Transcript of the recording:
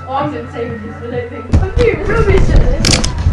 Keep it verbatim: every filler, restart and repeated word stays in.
Oh, I'm doing saving this, I don't think. I'm doing rubbish at this.